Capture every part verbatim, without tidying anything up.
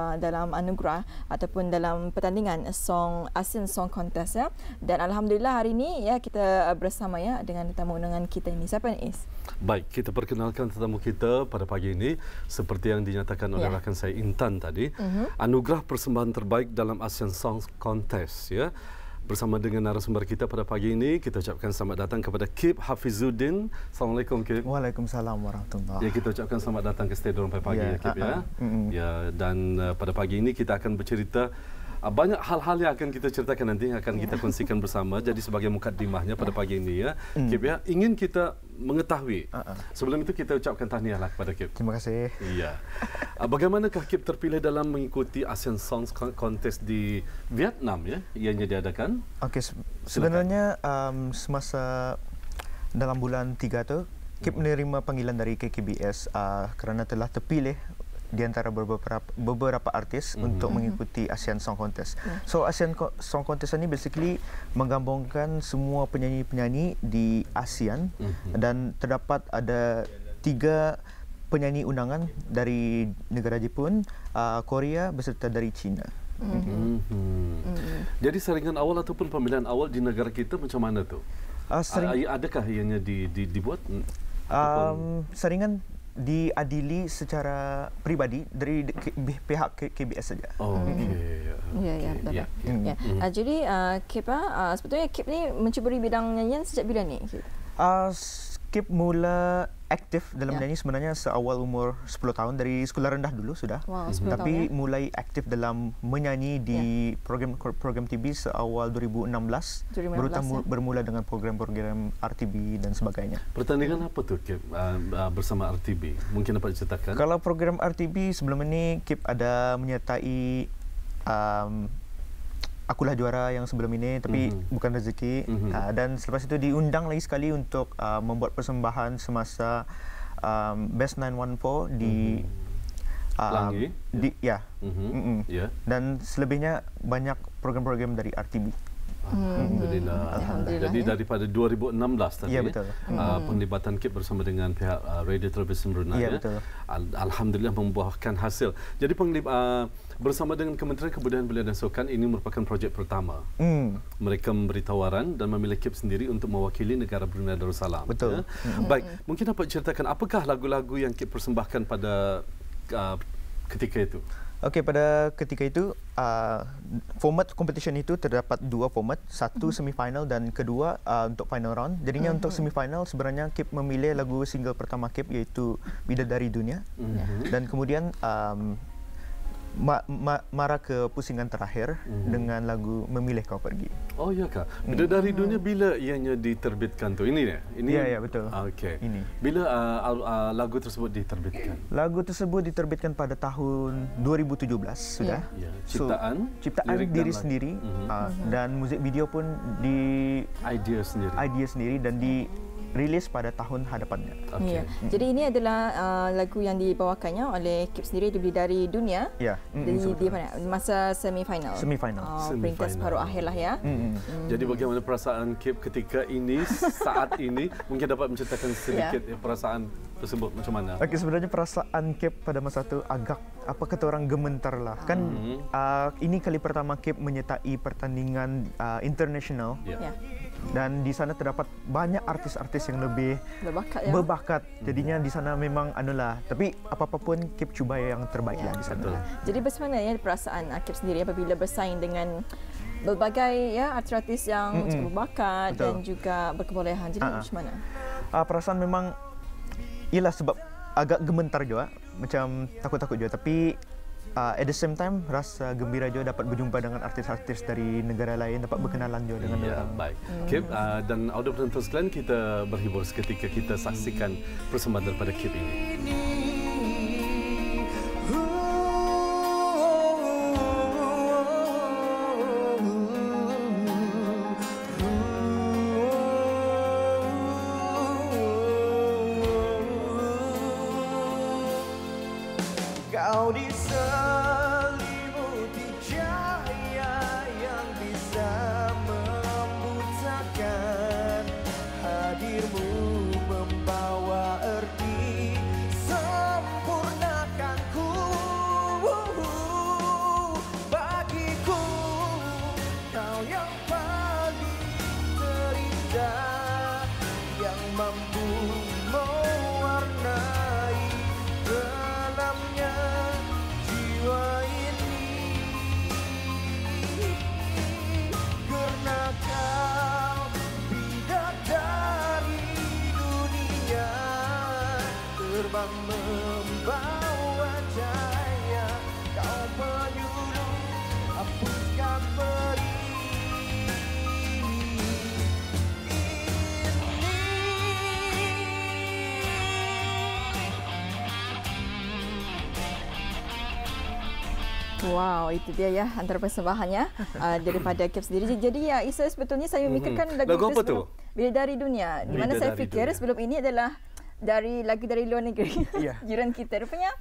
uh, dalam anugerah ataupun dalam pertandingan Song ASEAN Song Contest ya. Dan alhamdulillah hari ini ya kita bersama ya dengan tetamu undangan kita ini. Siapa ni, Is? Baik, kita perkenalkan tetamu kita pada pagi ini seperti yang dinyatakan oleh ya. rakan saya Intan tadi. Uh-huh. Anugerah persembahan terbaik dalam ASEAN Song Contest ya. Bersama dengan narasumber kita pada pagi ini, kita ucapkan selamat datang kepada Kip Hafizuddin. Assalamualaikum, Kip. Waalaikumsalam warahmatullahi. Ya, kita ucapkan selamat datang ke studio pada pagi ya, ya Kip ya. Uh-uh. Ya, dan uh, pada pagi ini kita akan bercerita uh, banyak hal-hal yang akan kita ceritakan nanti akan ya. kita kongsikan bersama. Jadi sebagai mukadimahnya pada pagi ini ya, uh. Kip ya, ingin kita mengetahui. Uh-uh. Sebelum itu kita ucapkan tahniahlah kepada Kip. Terima kasih. Iya. Bagaimanakah Kip terpilih dalam mengikuti ASEAN Song Contest di Vietnam ya, yang diadakan? Okey, se sebenarnya um, semasa dalam bulan tiga tu, Kip hmm. menerima panggilan dari K K B S uh, kerana telah terpilih di antara beberapa beberapa artis mm-hmm. untuk mengikuti ASEAN Song Contest. Mm. So ASEAN Song Contest ini basically menggabungkan semua penyanyi-penyanyi di ASEAN mm-hmm. dan terdapat ada tiga penyanyi undangan dari negara Jepun, uh, Korea beserta dari China. Mm-hmm. Mm-hmm. Jadi saringan awal ataupun pemilihan awal di negara kita macam mana tu? Uh, sering... Adakah ianya di, di, dibuat? Um, saringan diadili secara pribadi dari pihak K B S saja. Oh, okey. Ya, ya, betul. Ya. Ya. Mm. Uh, jadi uh, Kip uh, sebetulnya Kip ni mencuburi bidang nyanyian sejak bila ni? Uh, Kip mula aktif dalam ya. menyanyi sebenarnya seawal umur sepuluh tahun, dari sekolah rendah dulu sudah. Wow, tapi tahun, ya? mulai aktif dalam menyanyi di ya. program program T V seawal dua ribu enam belas. Baru ya? bermula dengan program-program R T B dan sebagainya. Pertandingan apa tu Kip uh, bersama R T B? Mungkin dapat diceritakan? Kalau program R T B sebelum ini Kip ada menyertai um, Akulah Juara yang sebelum ini, tapi mm-hmm. bukan rezeki. Mm-hmm. Uh, dan selepas itu diundang lagi sekali untuk uh, membuat persembahan semasa um, Best sembilan satu empat di mm-hmm. uh, Langi. Di ya. Mm-hmm. Mm-hmm. Yeah. Dan selebihnya banyak program-program dari R T B. Alhamdulillah. Alhamdulillah. Jadi daripada dua ribu enam belas tadi, ya, betul. Uh, penglibatan Kip bersama dengan pihak uh, Radio Televisi Brunei, ya, betul. Al- Alhamdulillah membuahkan hasil. Jadi penglib uh, bersama dengan Kementerian Kebudayaan Belia dan Sukan, ini merupakan projek pertama. Mm. Mereka memberi tawaran dan memilih Kip sendiri untuk mewakili negara Brunei Darussalam. Betul. Ya? Mm. Baik, mungkin dapat ceritakan apakah lagu-lagu yang Kip persembahkan pada uh, ketika itu? Okey, pada ketika itu uh, format competition itu terdapat dua format, satu mm-hmm. semifinal dan kedua uh, untuk final round. Jadinya mm-hmm. untuk semifinal sebenarnya Kip memilih lagu single pertama Kip iaitu Bidadari Dunia. Mm-hmm. Dan kemudian um, ma ma marah ke pusingan terakhir mm-hmm. dengan lagu Memilih Kau Pergi. Oh ya kah? Bidadari mm-hmm. Dunia bila ianya diterbitkan tu? Ini ya? Ini ya, ya betul. Okey. Ini. Bila uh, uh, lagu tersebut diterbitkan? Lagu tersebut diterbitkan pada tahun dua ribu tujuh belas sudah. Ya. Ciptaan, so, ciptaan diri sendiri mm-hmm. uh, mm-hmm. dan muzik video pun di idea sendiri. Idea sendiri dan di rilis pada tahun hadapannya. Okay. Ya. Hmm. Jadi ini adalah uh, lagu yang dibawakannya oleh Kip sendiri, Bidadari Dunia. Ya. Di, mm, di mana? Masa semifinal. Semifinal. Uh, peringkat separuh akhir lah ya. Mm. Mm. Jadi bagaimana perasaan Kip ketika ini, saat ini? Mungkin dapat menceritakan sedikit yeah. perasaan tersebut macam mana? Okey, sebenarnya perasaan Kip pada masa itu agak apa kata orang gemetar lah. Kan mm. uh, ini kali pertama Kip menyertai pertandingan uh, international. Yeah. Yeah. Dan di sana terdapat banyak artis-artis yang lebih berbakat, ya? berbakat. Jadinya di sana memang anulah, tapi apa-apa pun Kip cuba yang terbaik ya, lah di sana. Betul. Jadi bagaimana ya perasaan Kip sendiri apabila bersaing dengan berbagai ya artis-artis yang mm-hmm. berbakat Betul. dan juga berkebolehan. Jadi uh-huh. macam mana? Uh, perasaan memang ialah sebab agak gemetar juga, macam takut-takut juga, tapi Uh, at the same time rasa gembira juga dapat berjumpa dengan artis-artis dari negara lain, dapat berkenalan juga dengan ya, orang. Baik. Kip uh, dan audio penonton sekalian, kita berhibur seketika kita saksikan persembahan daripada Kip ini. Kau diselimuti cahaya yang bisa membutakan, hadirmu membawa erti, sempurnakan ku. Wow, itu dia ya antara persembahannya uh, daripada Kip sendiri. Jadi ya Isa, sebetulnya saya memikirkan lagu, lagu apa tu? Bidadari Dunia. Di mana saya fikir dunia. sebelum ini adalah dari lagu dari luar negeri. Yeah. Jiran kita rupanya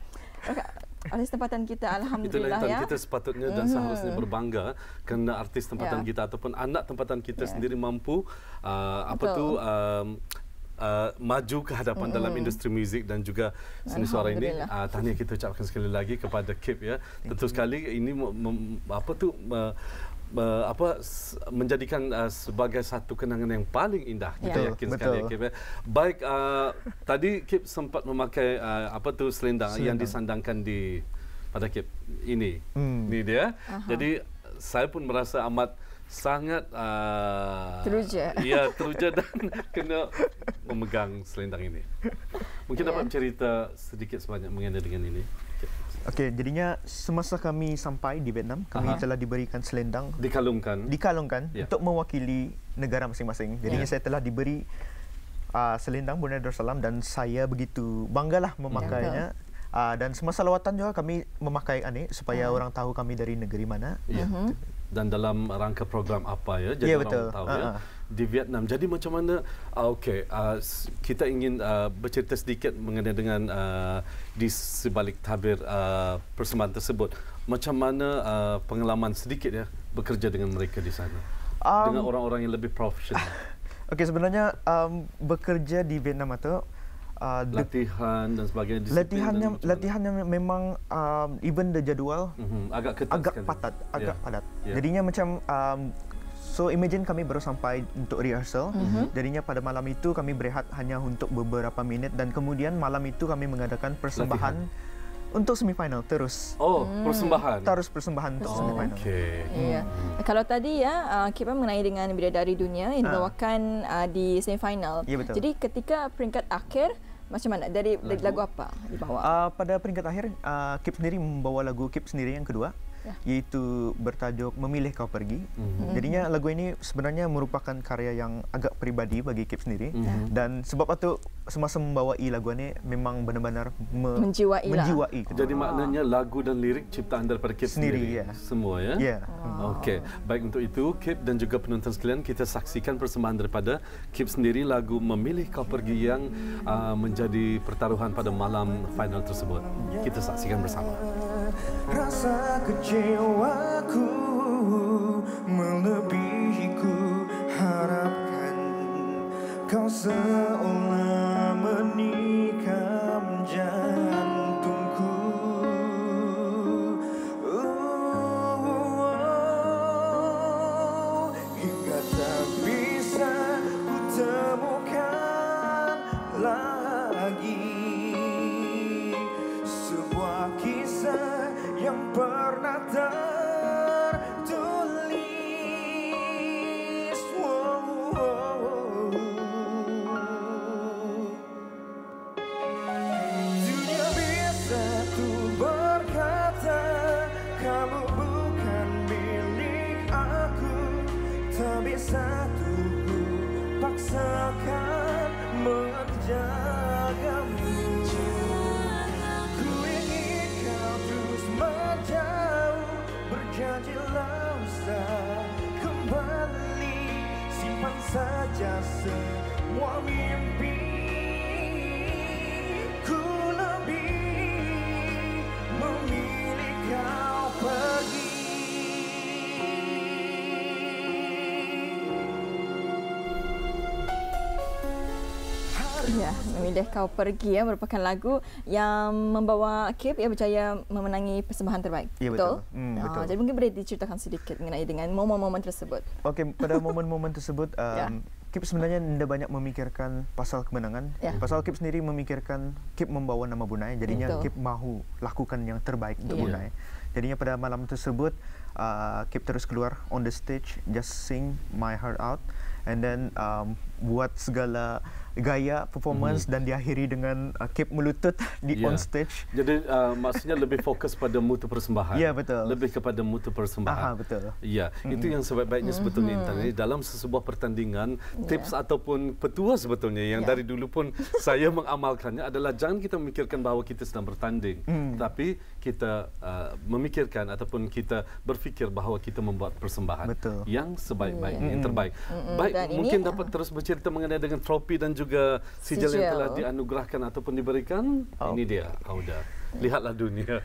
artis tempatan kita, alhamdulillah. Itulah ya. Kita sepatutnya dan mm-hmm. seharusnya berbangga kerana artis tempatan yeah. kita ataupun anak tempatan kita yeah. sendiri mampu uh, apa tu um, Uh, maju ke hadapan mm. dalam industri muzik dan juga seni suara ini. Uh, tahniah kita ucapkan sekali lagi kepada Kip ya. Tentu sekali ini mem, apa tu me, me, apa menjadikan uh, sebagai satu kenangan yang paling indah. Kita yeah. yakin Betul. sekali ya, Kip ya. Baik, uh, tadi Kip sempat memakai uh, apa tu selendang, selendang yang disandangkan di pada Kip ini. Mm. Ini dia. Aha. Jadi saya pun merasa amat sangat uh, teruja. Ya, teruja dan kena memegang selendang ini. Mungkin yeah. dapat bercerita sedikit sebanyak mengenai dengan ini. Okey, jadinya semasa kami sampai di Vietnam, kami Aha. telah diberikan selendang, dikalungkan, dikalungkan yeah. untuk mewakili negara masing-masing. Jadinya yeah. saya telah diberi uh, selendang Brunei Darussalam dan saya begitu banggalah memakainya. Yeah. Uh, dan semasa lawatan juga kami memakai ini supaya uh. orang tahu kami dari negeri mana. Yeah. Uh-huh. Dan dalam rangka program apa ya, jadi yeah, orang betul. tahu uh-huh. ya di Vietnam. Jadi macam mana? Uh, Okey, uh, kita ingin uh, bercerita sedikit mengenai dengan uh, di sebalik tabir uh, persembahan tersebut. Macam mana uh, pengalaman sedikit ya bekerja dengan mereka di sana um, dengan orang-orang yang lebih profesional. Okey, sebenarnya um, bekerja di Vietnam itu Uh, latihan dan sebagainya, latihannya latihannya memang um, even the jadual mm-hmm. agak ketat agak sekali. padat agak yeah. padat yeah. jadinya macam um, so imagine kami baru sampai untuk rehearsal mm-hmm. jadinya pada malam itu kami berehat hanya untuk beberapa minit dan kemudian malam itu kami mengadakan persembahan latihan. Untuk semifinal terus. Oh, hmm. persembahan. Terus persembahan untuk oh, semifinal. Okey. Ya. Hmm. Kalau tadi ya uh, Kip mengenai dengan Bidadari Dunia yang dibawakan uh, di semifinal. Ya, betul. Jadi ketika peringkat akhir macam mana? Dari lagu, lagu apa dibawa? Uh, pada peringkat akhir uh, Kip sendiri membawa lagu Kip sendiri yang kedua. Ya. Iaitu bertajuk Memilih Kau Pergi. Mm-hmm. Jadinya lagu ini sebenarnya merupakan karya yang agak peribadi bagi Kip sendiri. Mm-hmm. Dan sebab itu semasa membawai lagu ini memang benar-benar me- menjiwai. menjiwai Jadi oh. maknanya lagu dan lirik ciptaan daripada Kip sendiri, sendiri ya. Semua ya. Yeah. Oh. Okey. Baik, untuk itu Kip dan juga penonton sekalian, kita saksikan persembahan daripada Kip sendiri lagu Memilih Kau Pergi yang uh, menjadi pertaruhan pada malam final tersebut. Kita saksikan bersama. Rasa kecewaku melebihi ku harapkan, kau seolah menikam jantungku. Oh, hingga tak bisa ku temukan lagi sebuah kisah yang pernah tertulis. Wow, wow. Dunia bisa tuh berkata kamu bukan milik aku, tak bisa tuh ku paksakan menjagamu. Berjanjilah usah kembali, simpan saja semua mimpi. Ku lebih memilih kau pergi. Ya, Memilih Kau Pergi ya merupakan lagu yang membawa Kip ya berjaya memenangi persembahan terbaik. Ya, betul. Betul. Hmm, betul. Ah, jadi mungkin boleh diceritakan sedikit mengenai dengan momen-momen tersebut. Okey, pada momen-momen tersebut um, ya. Kip sebenarnya tidak banyak memikirkan pasal kemenangan. Ya. Pasal Kip sendiri memikirkan Kip membawa nama Brunei, jadinya betul. Kip mahu lakukan yang terbaik untuk ya. Brunei. Jadinya pada malam tersebut uh, Kip terus keluar on the stage, just sing My Heart Out, and then um, buat segala gaya performance mm-hmm. dan diakhiri dengan uh, kip melutut di yeah. on stage. Jadi uh, maksudnya lebih fokus pada mutu persembahan. Ya, yeah, betul. Lebih kepada mutu persembahan. Aha, betul. Ya, mm-hmm. itu yang sebaik-baiknya mm-hmm. sebetulnya Intan. Dalam sebuah pertandingan, yeah. tips ataupun petua sebetulnya yang yeah. dari dulu pun saya mengamalkannya adalah jangan kita memikirkan bahawa kita sedang bertanding, mm. tapi kita uh, memikirkan ataupun kita berfikir bahawa kita membuat persembahan betul. Yang sebaik-baiknya, yeah. yang terbaik. Mm-hmm. Baik, dan mungkin ini, dapat uh, terus bercerita mengenai dengan trofi dan juga sijil yang telah dianugerahkan ataupun diberikan. Oh. Ini dia, Auda. Lihatlah dunia.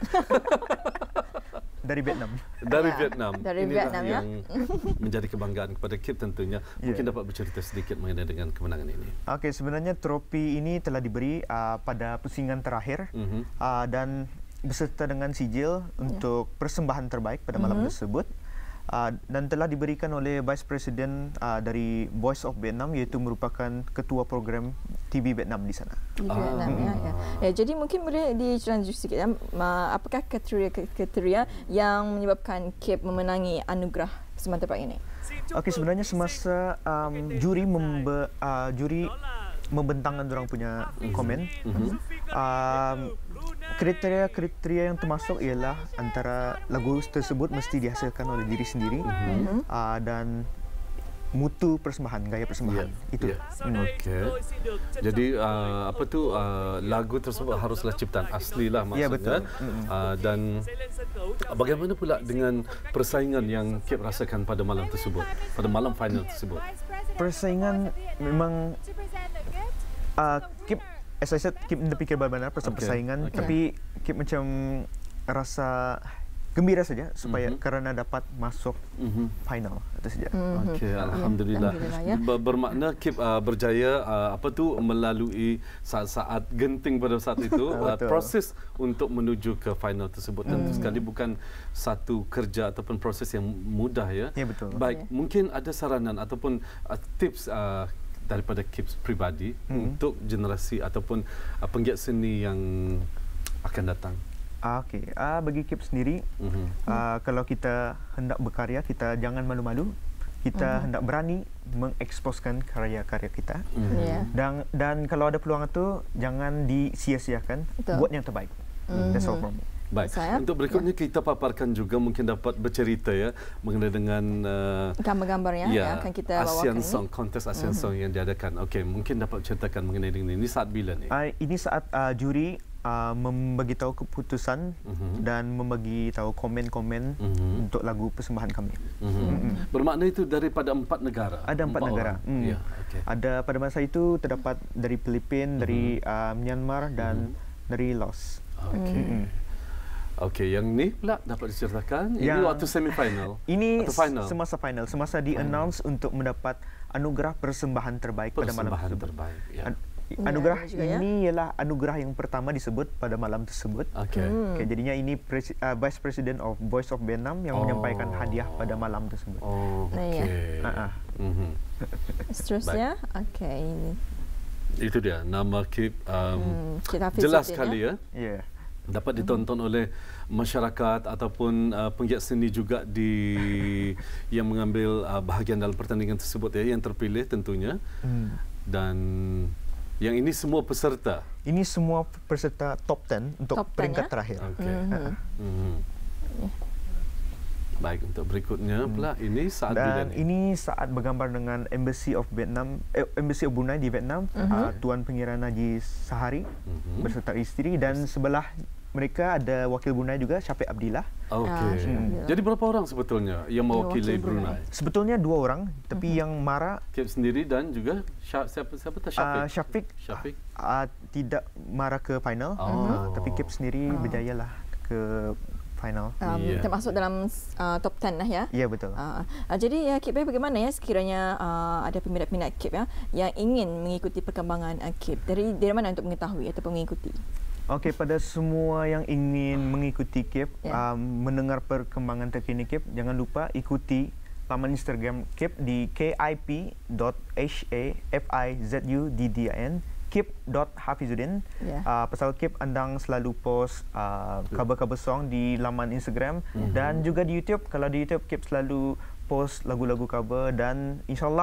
Dari Vietnam. Dari ya, Vietnam. Dari Inilah Vietnam yang ya. menjadi kebanggaan kepada Kip tentunya. Mungkin yeah. dapat bercerita sedikit mengenai dengan kemenangan ini. Okey, sebenarnya trofi ini telah diberi uh, pada pusingan terakhir mm-hmm. uh, dan beserta dengan sijil yeah. untuk persembahan terbaik pada malam mm-hmm. tersebut. Uh, dan telah diberikan oleh Vice President uh, dari Voice of Vietnam, iaitu merupakan ketua program T V Vietnam di sana. Di Vietnam, ah. ya, ya. ya. Jadi mungkin boleh diceritakan sedikit ya, apakah kriteria-kriteria yang menyebabkan Kip memenangi anugerah persembahan terbaik ini? Okey, sebenarnya semasa um, juri membe, uh, juri membentangkan orang punya komen, mm-hmm. um, kriteria-kriteria yang termasuk ialah antara lagu tersebut mesti dihasilkan oleh diri sendiri mm-hmm. uh, dan mutu persembahan, gaya persembahan. Yeah. Itu. Yeah. Mm. Okey. Jadi uh, apa tu uh, lagu tersebut haruslah ciptaan asli lah maksudnya. Yeah, betul. Mm-hmm. Uh, dan bagaimana pula dengan persaingan yang Kip rasakan pada malam tersebut, pada malam final tersebut? Persaingan memang uh, Kip, as I said, Kip terfikir benar-benar pasal okay. persaingan, okay. tapi Kip macam rasa gembira saja supaya mm-hmm. kerana dapat masuk mm-hmm. final itu saja. Mm-hmm. Okey, alhamdulillah. Ya. Ber- bermakna Kip uh, berjaya uh, apa tu melalui saat-saat genting pada saat itu uh, proses untuk menuju ke final tersebut. Tentu mm. sekali bukan satu kerja ataupun proses yang mudah ya. Ya, betul. Baik, yeah. mungkin ada saranan ataupun uh, tips uh, daripada Kip pribadi mm. untuk generasi ataupun uh, penggiat seni yang akan datang. Ah, Okey, ah, bagi Kip sendiri, mm-hmm. ah, kalau kita hendak berkarya, kita jangan malu-malu. Kita mm-hmm. hendak berani mengeksposkan karya-karya kita. Mm-hmm. Yeah. Dan dan kalau ada peluang itu, jangan disia-siakan. Betul. Buat yang terbaik. Mm-hmm. That's all from me. Baik. Saya, untuk berikutnya ya. kita paparkan juga mungkin dapat bercerita ya mengenai dengan uh, gambar-gambarnya ya, yang akan kita bawakan Asian Song Contest Asian mm-hmm. Song yang diadakan. Okey, mungkin dapat ceritakan mengenai dengan ini saat bila ni? Uh, ini saat uh, juri uh, membagi tahu keputusan mm-hmm. dan membagi tahu komen-komen mm-hmm. untuk lagu persembahan kami. Mm-hmm. Mm-hmm. Bermakna itu daripada empat negara. Ada empat, empat negara. Mm. Ya, okay. Ada pada masa itu terdapat dari Filipina, mm-hmm. dari uh, Myanmar dan mm-hmm. dari Laos. Okey. Mm-hmm. Okey, yang ni pula dapat diceritakan. Ini yang waktu semifinal. Ini atau final? Semasa final, semasa di-announce hmm. untuk mendapat anugerah persembahan terbaik persembahan pada malam tersebut. Terbaik, ya. An- anugerah ya, ini ya? ialah anugerah yang pertama disebut pada malam tersebut. Okey. Hmm. Okay, jadinya ini presi- uh, Vice President of Voice of Vietnam yang oh. menyampaikan hadiah pada malam tersebut. Oh, okey. Uh-huh. Mm-hmm. Seterusnya, okey. Itu dia nama Kip um, hmm, jelas sekali ya. Ya. Yeah. Dapat ditonton oleh masyarakat ataupun uh, penggiat seni juga di yang mengambil uh, bahagian dalam pertandingan tersebut ya, yang terpilih tentunya. Hmm. Dan yang ini semua peserta. Ini semua peserta top sepuluh untuk top peringkat ten, ya? Terakhir. Okey. Mm-hmm. Mm-hmm. Baik, untuk berikutnya hmm. pula ini saat dan ini saat bergambar dengan Embassy of Vietnam, eh, Embassy of Brunei di Vietnam, uh-huh. uh, Tuan Pengira Najib Sahari uh-huh. berserta isteri, dan sebelah mereka ada wakil Brunei juga, Syafiq Abdillah. Okey. Hmm. Jadi berapa orang sebetulnya yang mewakili Brunei? Sebetulnya dua orang, tapi uh-huh. yang Mara Kip sendiri dan juga Sya, siapa siapa tu Syafiq? Uh, Syafiq. Syafiq uh, tidak Mara ke final, oh. uh, tapi Kip sendiri uh. berjayalah ke final. Um, yeah. Termasuk dalam uh, top sepuluh lah ya. Ya, yeah, betul. Uh, uh, jadi ya Kip, bagaimana ya sekiranya uh, ada peminat-peminat Kip ya yang ingin mengikuti perkembangan uh, Kip, dari dari mana untuk mengetahui ataupun mengikuti? Okey, pada semua yang ingin mengikuti Kip, yeah. um, mendengar perkembangan terkini Kip, jangan lupa ikuti laman Instagram Kip di kip dot hafizuddin, kip dot hafizuddin. Yeah. Uh, pasal Kip andang selalu post uh, cover-cover song di laman Instagram mm-hmm. dan juga di YouTube. Kalau di YouTube Kip selalu post lagu-lagu cover, dan insyaAllah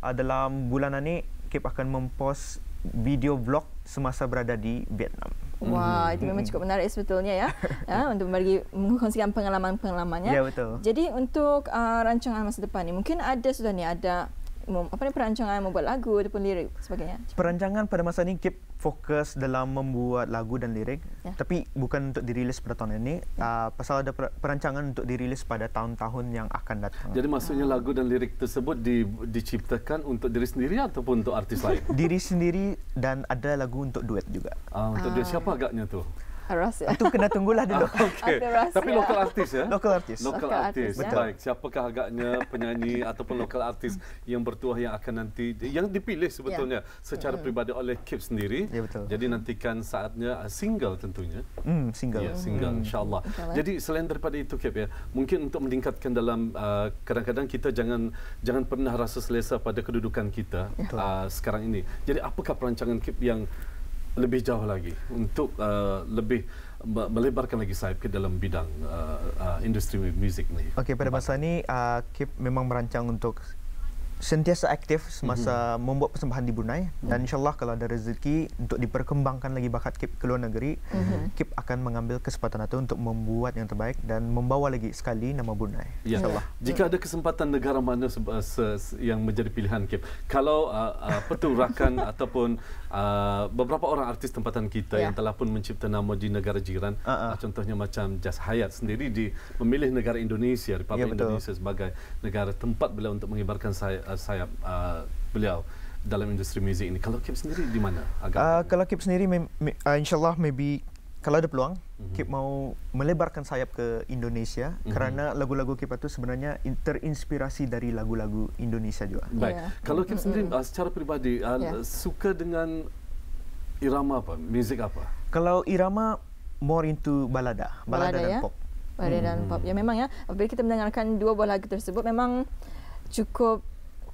uh, dalam bulan ini Kip akan mempost video vlog semasa berada di Vietnam. Wah, itu memang cukup menarik sebetulnya ya, ya untuk bagi mengkongsikan pengalaman-pengalamannya. Ya, betul. Jadi untuk uh, rancangan masa depan ni, mungkin ada sudah ni ada apa ni perancangan membuat lagu ataupun lirik sebagainya. Perancangan pada masa ini Kip fokus dalam membuat lagu dan lirik, ya. Tapi bukan untuk dirilis pada tahun ini, ya. uh, pasal ada perancangan untuk dirilis pada tahun-tahun yang akan datang. Jadi maksudnya lagu dan lirik tersebut di, diciptakan untuk diri sendiri ataupun untuk artis lain? Diri sendiri dan ada lagu untuk duet juga. Ah, untuk ah. duet siapa agaknya tu? Rahsia. Itu kena tunggulah dulu. Okey. Tapi lokal artis ya? Lokal artis. Lokal artis. Ya? Baik. Siapakah agaknya penyanyi ataupun lokal artis yang bertuah yang akan nanti yang dipilih sebetulnya ya. secara mm. peribadi oleh Kip sendiri. Ya, betul. Jadi nantikan saatnya single tentunya. Hmm, single. Ya, single mm. insya-Allah. Jadi selain daripada itu Kip ya, mungkin untuk meningkatkan dalam uh, kadang-kadang kita jangan jangan pernah rasa selesa pada kedudukan kita uh, sekarang ini. Jadi apakah perancangan Kip yang lebih jauh lagi untuk uh, lebih melebarkan lagi sayap ke dalam bidang uh, uh, industri muzik ni? Okey, pada masa ini uh, Kip memang merancang untuk sentiasa aktif semasa mm-hmm. membuat persembahan di Brunei mm-hmm. dan insyaAllah kalau ada rezeki untuk diperkembangkan lagi bakat Kip ke luar negeri, mm-hmm. Kip akan mengambil kesempatan itu untuk membuat yang terbaik dan membawa lagi sekali nama Brunei. Ya. InsyaAllah. Jika ada kesempatan negara mana se- se- yang menjadi pilihan Kip, kalau uh, uh, peturakan ataupun uh, beberapa orang artis tempatan kita yeah. yang telah pun mencipta nama di negara jiran, uh-uh. uh, contohnya macam Jas Hayat sendiri di memilih negara Indonesia, Republik yeah, Indonesia sebagai negara tempat beliau untuk mengibarkan saya sayap uh, beliau dalam industri muzik ini. Kalau Kip sendiri di mana? Uh, kalau Kip sendiri, uh, insyaAllah maybe kalau ada peluang, mm-hmm. Kip mau melebarkan sayap ke Indonesia mm-hmm. kerana lagu-lagu Kip itu sebenarnya terinspirasi dari lagu-lagu Indonesia juga. Baik. Yeah. Kalau Kip sendiri mm-hmm. uh, secara peribadi uh, yeah. suka dengan irama apa? Muzik apa? Kalau irama more into balada, balada, balada dan ya? pop. Balada hmm. dan pop. Ya memang ya, apabila kita mendengarkan dua buah lagu tersebut memang cukup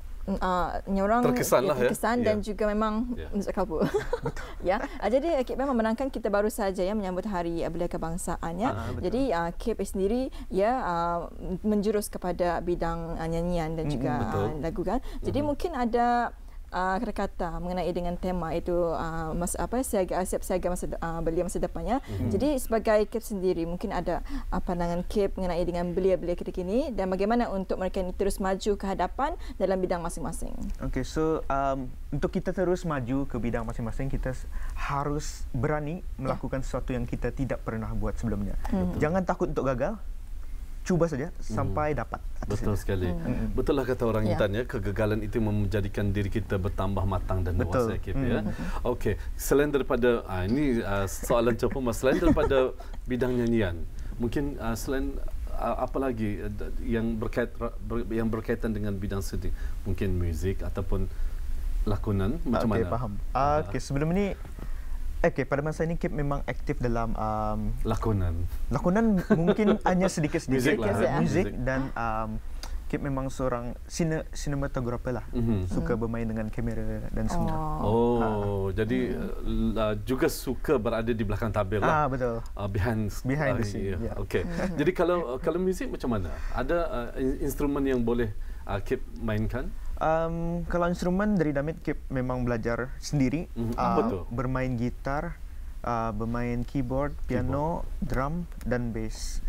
Uh, orang terkesan, ya, lah, terkesan ya. dan yeah. juga memang yeah. muzik kalbu. Ya, uh, jadi Kip memang menangkan kita baru saja ya menyambut Hari Belia Kebangsaan ya. Uh, jadi uh, Kip sendiri ya uh, menjurus kepada bidang uh, nyanyian dan juga mm, uh, lagu kan. Jadi mm-hmm. mungkin ada Uh, kata-kata mengenai dengan tema itu uh, masa apa siaga siap siaga masa uh, belia masa depannya. Mm-hmm. Jadi sebagai Kip sendiri mungkin ada uh, pandangan Kip mengenai dengan belia-belia kita kini dan bagaimana untuk mereka ini terus maju ke hadapan dalam bidang masing-masing. Okay, so um, untuk kita terus maju ke bidang masing-masing kita harus berani melakukan yeah. sesuatu yang kita tidak pernah buat sebelumnya. Mm-hmm. Jangan takut untuk gagal. Cuba saja sampai hmm. dapat. Betul saja. sekali. Hmm. Betul lah kata orang Intan ya, kegagalan itu menjadikan diri kita bertambah matang dan dewasa Kip ya. Hmm. Okey, selain daripada ah, ini uh, soalan cepu mas, selain daripada bidang nyanyian, mungkin uh, selain uh, apa lagi uh, yang berkait ber, yang berkaitan dengan bidang seni, mungkin muzik ataupun lakonan macam okay, mana? Faham. Uh, Okey, sebelum ini Okey, pada masa ini Kip memang aktif dalam um, lakonan. Lakonan mungkin hanya sedikit-sedikit muzik, lah, ya. muzik dan um, Kip memang seorang cine, cinematographer lah. Mm-hmm. Suka bermain dengan kamera dan semua. Oh, oh uh, jadi mm. uh, juga suka berada di belakang tabir lah. Ah, betul. Uh, behind behind uh, the scene. Yeah. Yeah. Okey. Mm-hmm. Jadi kalau kalau muzik macam mana? Ada uh, instrumen yang boleh uh, Kip mainkan? Um, kalau instrumen dari Damit Kip memang belajar sendiri, mm-hmm. uh, bermain gitar, uh, bermain keyboard, piano, keyboard. drum dan bass.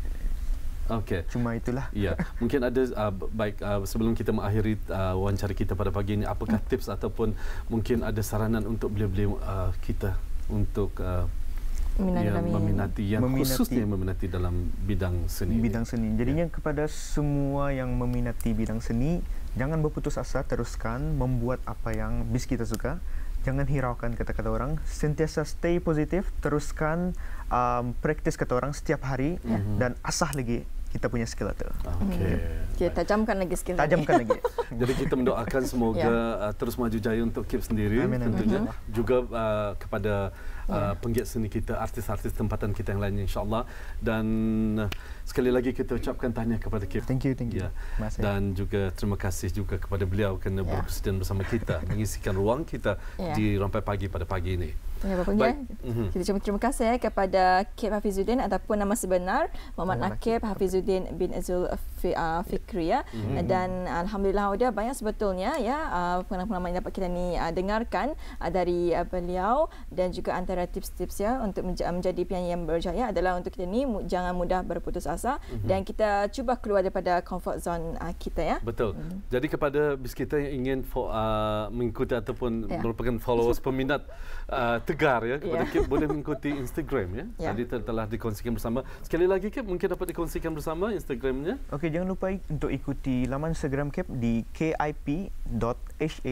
Okey. Cuma itulah. Ya, mungkin ada uh, baik uh, sebelum kita mengakhiri uh, wawancara kita pada pagi ini, apakah mm. tips ataupun mungkin ada saranan untuk belia-belia uh, kita untuk uh, Minati yang meminati yang meminati, khususnya meminati dalam bidang seni. Bidang seni. Jadinya ya. kepada semua yang meminati bidang seni, jangan berputus asa, teruskan membuat apa yang bis kita suka. Jangan hiraukan kata-kata orang, sentiasa stay positif, teruskan um, praktis kata orang setiap hari ya. dan asah lagi kita punya skill itu. Okey. Okay, tajamkan lagi skill. Tajamkan lagi. Jadi kita mendoakan semoga yeah. uh, terus maju jaya untuk Kip sendiri, amin, tentunya amin. juga uh, kepada uh, yeah. penggiat seni kita, artis-artis tempatan kita yang lainnya insya-Allah. Dan uh, sekali lagi kita ucapkan tahniah kepada Kip. Thank you, thank you. Yeah. Dan juga terima kasih juga kepada beliau kerana yeah. bersedia bersama kita mengisikan ruang kita yeah. di Rampai Pagi pada pagi ini. Ya, Bapak Baik. Mm-hmm. Kita cuma terima kasih eh, kepada Kip Hafizuddin ataupun nama sebenar Muhammad Akib Hafizuddin Hafizuddin bin Azul Fikri ya. Mm-hmm. Dan alhamdulillah ada banyak sebetulnya ya uh, pengalaman yang dapat kita ni uh, dengarkan uh, dari uh, beliau, dan juga antara tips-tips ya untuk menja- menjadi penyanyi yang berjaya adalah untuk kita ni mu- jangan mudah berputus asa, mm-hmm. dan kita cuba keluar daripada comfort zone uh, kita ya. Betul. Mm-hmm. Jadi kepada bis kita yang ingin for, uh, mengikuti ataupun yeah. merupakan followers peminat uh, tegar ya kepada yeah. Kip, boleh mengikuti Instagram ya. Yeah. Tadi telah dikongsikan bersama. Sekali lagi Kip, mungkin dapat dikongsikan bersama Instagramnya. Okey, jangan lupa untuk ikuti laman Instagram Kip di kip dot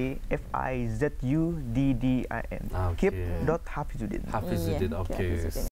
hafizuddin. Ah, okay. kip dot hafizuddin. Hafizuddin, yeah, okey.